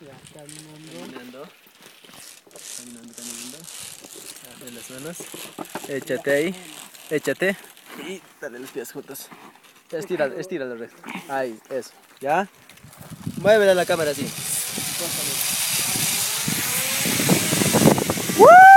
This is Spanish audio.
Ya, Caminando. Dale las manos. Échate ahí. Échate. Y dale los pies juntos. Estíralo recto. Ahí, eso. ¿Ya? Muévele a la cámara así. ¡Woo!